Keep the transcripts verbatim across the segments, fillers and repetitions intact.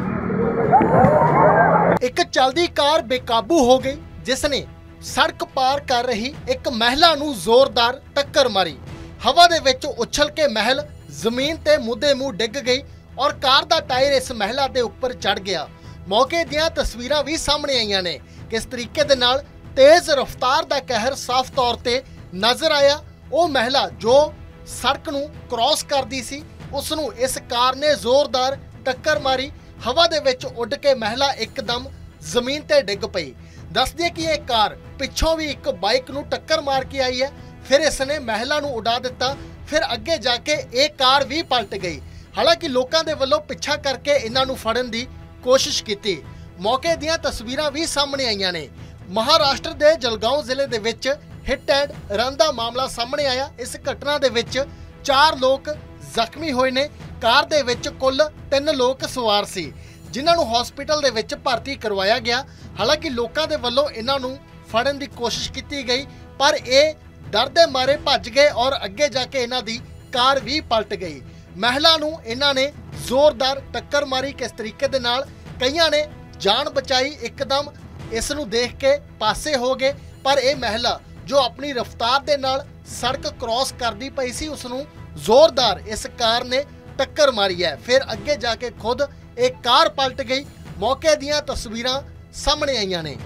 एक चलदी कार बेकाबू हो गई जिसने सड़क पार कर रही एक महिला नूं जोरदार टक्कर मारी। हवा दे विच उछल के महल जमीन ते मुद्दे मुंह डिग गई और कार दा टायर इस महिला दे उपर चढ़ गया। मौके दियां तस्वीरां भी सामने आईयां ने। किस तरीके दे नाल तेज रफ्तार दा कहर साफ तौर ते नजर आया। वो महिला जो सड़क नूं क्रॉस करदी सी उस नूं इस कार ने जोरदार टक्कर मारी। हवा दे विच उड़ के महिला एकदम जमीन ते डिग पई। दस दिए कि यह कार पिछों भी एक बाइक नूं टक्कर मार के आई है, फिर इसने महिला नूं उड़ा दिता, फिर अगे जाके ये कार भी पलट गई। हालांकि लोगों के वल्लों पिछा करके इन्हां नूं फड़न दी कोशिश की। मौके दियां तस्वीरां भी सामने आईयां ने। महाराष्ट्र के जलगांव जिले दे विच हिट एंड रन दा मामला सामने आया। इस घटना दे विच चार लोग जख्मी होए ने। कार दे विच कुल तीन लोग सवार सी जिन्हां नूं हॉस्पिटल दे विच भर्ती करवाया गया। हालांकि लोगों के वल्लों इन्हां नूं फड़न की कोशिश की गई पर ये डर दे मारे भज गए और अगे जाके इन्हां दी कार भी पलट गई। महिला नूं इन्हां ने जोरदार टक्कर मारी। किस तरीके दे नाल कईयां ने जान बचाई, एकदम इस नूं देख के पासे हो गए। पर यह महिला जो अपनी रफ्तार दे नाल सड़क क्रॉस करदी पई सी उसनूं जोरदार इस कार ने टक्कर मारी है। फिर अगे जाके खुद एक कार पलट गई। मौके दियां तस्वीरां सामने आईयां ने।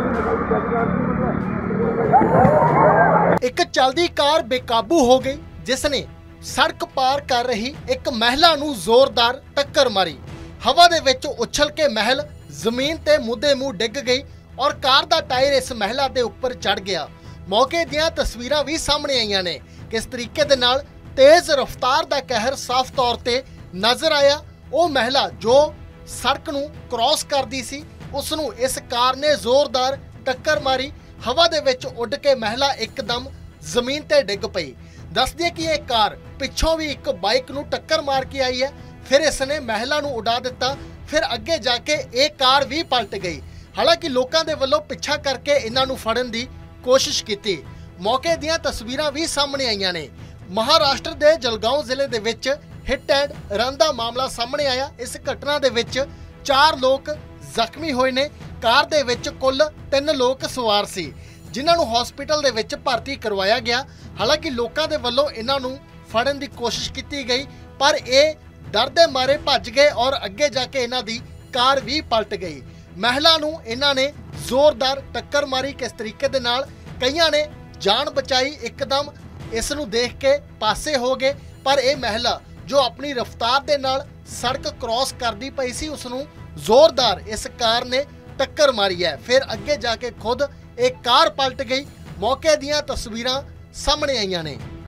एक चलदी कार बेकाबू हो गई जिसने सड़क पार कर रही एक महिला नूं जोरदार टक्कर मारी। हवा दे विच उछल के महल जमीन ते मुद्दे मुंह डिग गई और कार दा टायर इस महिला दे उपर चढ़ गया। मौके दियां तस्वीरां भी सामने आईयां ने। किस तरीके दे नाल तेज रफ्तार दा कहर साफ तौर ते नजर आया। वो महिला जो सड़क नूं क्रॉस करदी सी उस नूं इस कार ने जोरदार टक्कर मारी। हवा दे विच उड़ के महिला एकदम जमीन ते डिग पई। दस दिए कि यह कार पिछों भी एक बाइक नूं टक्कर मार के आई है, फिर इसने महिला नूं उड़ा दिता, फिर अगे जाके ये कार भी पलट गई। हालांकि लोगों के वल्लों पिछा करके इन्हां नूं फड़न की कोशिश की। मौके दियां तस्वीरां भी सामने आईयां ने। महाराष्ट्र के जलगांव जिले दे विच हिट एंड रन दा मामला सामने आया। इस घटना दे विच चार लोग जख्मी होए ने। कार दे विच कुल तीन लोग सवार सी जिन्हां नूं हॉस्पिटल दे विच भर्ती करवाया गया। हालांकि लोगों के वल्लों इन्हां नूं फड़न की कोशिश की गई पर ये डर दे मारे भज गए और अगे जाके इन्हां दी कार भी पलट गई। महिला नूं इन्हां ने जोरदार टक्कर मारी। किस तरीके दे नाल कईयां ने जान बचाई, एकदम इस नूं देख के पासे हो गए। पर यह महिला जो अपनी रफ्तार दे नाल सड़क क्रॉस करदी पई सी उसनूं जोरदार इस कार ने टक्कर मारी है। फिर अगे जाके खुद एक कार पलट गई। मौके दियां तस्वीरां सामने आईयां ने।